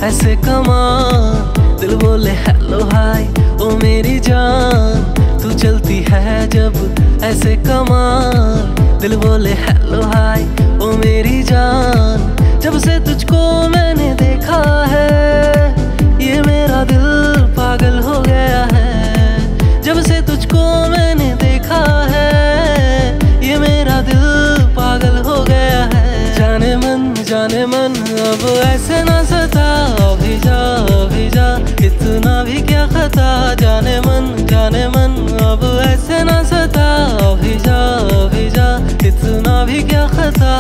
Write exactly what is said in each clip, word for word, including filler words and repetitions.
ऐसे कमाल, दिल बोले हेलो हाय ओ मेरी जान, तू चलती है जब ऐसे कमाल, दिल बोले हेलो हाय ओ मेरी जान। जब से तुझको मैंने देखा है, ये मेरा दिल पागल हो गया है। जब से तुझको मैंने देखा है, ये मेरा दिल पागल हो गया है। जाने मन जाने मन अब ऐसे ना सता, अभी जा अभी जा इतना भी क्या खता। जाने मन जाने मन अब ऐसे ना सता, अभी जा अभी जा इतना भी क्या खता।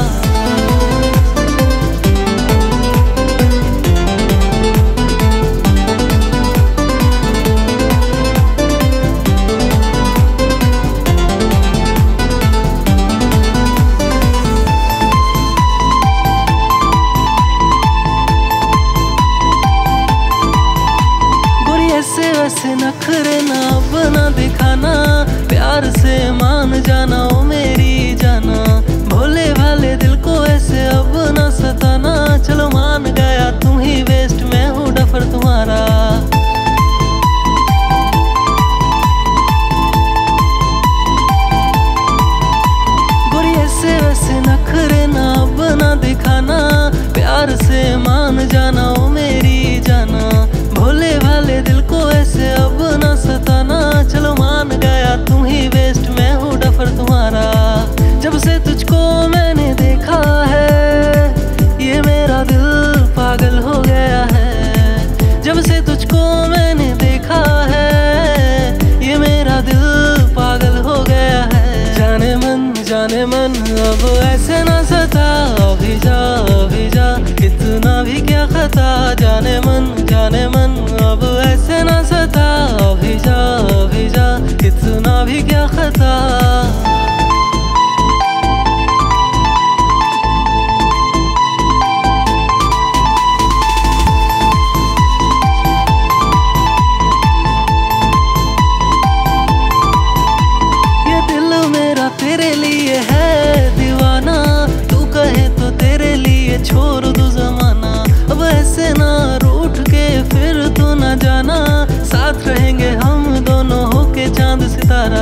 ऐसे नखरे ना बना दिखाना, प्यार से मान जाना ओ मेरी जाना। भोले भाले दिल को ऐसे अब ना सताना, चलो मान गया तुम ही बेस्ट, मैं हूँ डफर तुम्हारा। गोरी ऐसे वैसे नखरे ना बना दिखाना, प्यार से मान जाना ओ मेरी जाना। भोले भाले दिल को ऐसे अब ना सताना, चलो मान गया तुम ही बेस्ट, मैं हूँ डफर तुम्हारा। जब से तुझको मैंने देखा है, ये मेरा दिल पागल हो गया है। जब से तुझको मैंने देखा है, ये मेरा दिल पागल हो गया है। जाने मन जाने मन अब ऐसे ना सता, अभी जा अभी जा इतना भी क्या खता। जाने मन जाने मन अब ऐसे ना सता, अभी जा अभी जा इतना भी क्या खता। ये दिल मेरा तेरे लिए है दीवाना, तू कहे तो तेरे लिए छोड़ दूं जमाना। अब ऐसे ना रूठ के फिर तू ना जाना, साथ रहेंगे हम दोनों होके चांद सितारा।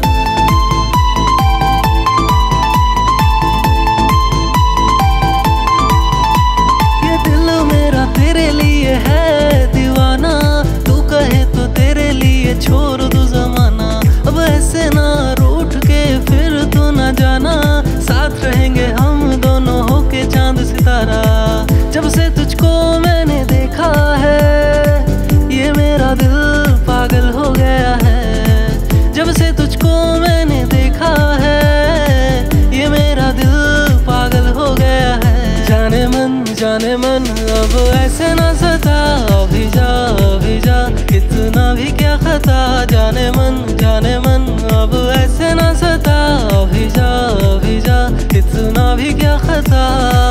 ये दिल मेरा तेरे लिए है दीवाना, तू कहे तो तेरे लिए छोड़ दूं जमाना। अब ऐसे ना रूठ के फिर तू ना जाना, साथ रहेंगे हम दोनों होके चांद सितारा। जब से तुझको मैंने देखा है, ये मेरा दिल पागल हो गया है। जब से तुझको मैंने देखा है, ये मेरा दिल पागल हो गया है। जाने मन जाने मन अब ऐसे ना सता, अभी जा अभी जा इतना भी क्या खता। जाने मन जाने मन अब ऐसे ना सता, अभी जा अभी जा इतना भी क्या खता।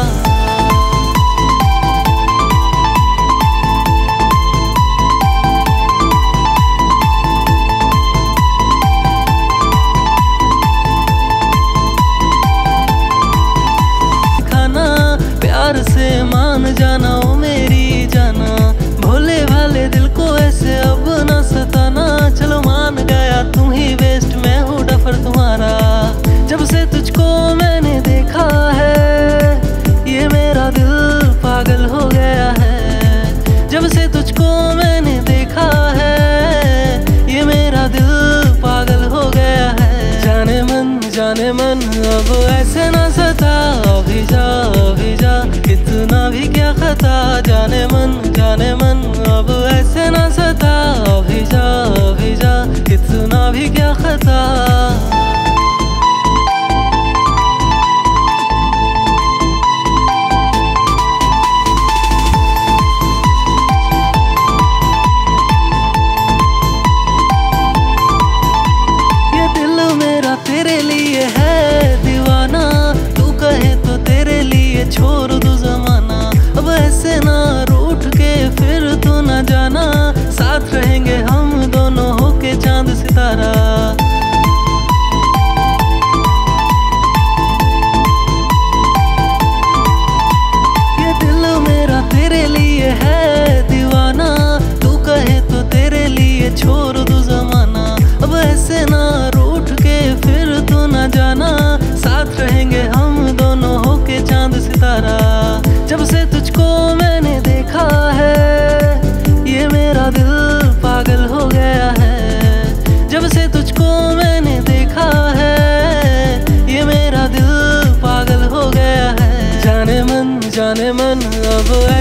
प्यार से मान जाना ओ मेरी जाना। भोले भाले दिल को ऐसे अब ना सताना, चलो मान गया तुम ही बेस्ट, मैं हूँ डफर तुम्हारा। जब से तुझको मैंने देखा है, ये मेरा दिल पागल हो गया है। जब से तुझको मैंने देखा है, ये मेरा दिल पागल हो गया है। जाने मन जाने मन अब ऐसे ना सता, अभी जा अभी जा इतना भी क्या खता। जाने मन जाने मन अब ऐसे ना सता, अभी जा अभी जा इतना भी क्या खता। ये दिल मेरा तेरे लिए है दीवाना, तू कहे तो तेरे लिए छोड़ दूं जमाना। अब ऐसे ना रूठ के फिर तू ना जाना, साथ रहेंगे हम दोनों होके चांद सितारा। मैंने देखा है, ये मेरा दिल पागल हो गया है। जब से तुझको मैंने देखा है, ये मेरा दिल पागल हो गया है। जाने मन जाने मन अब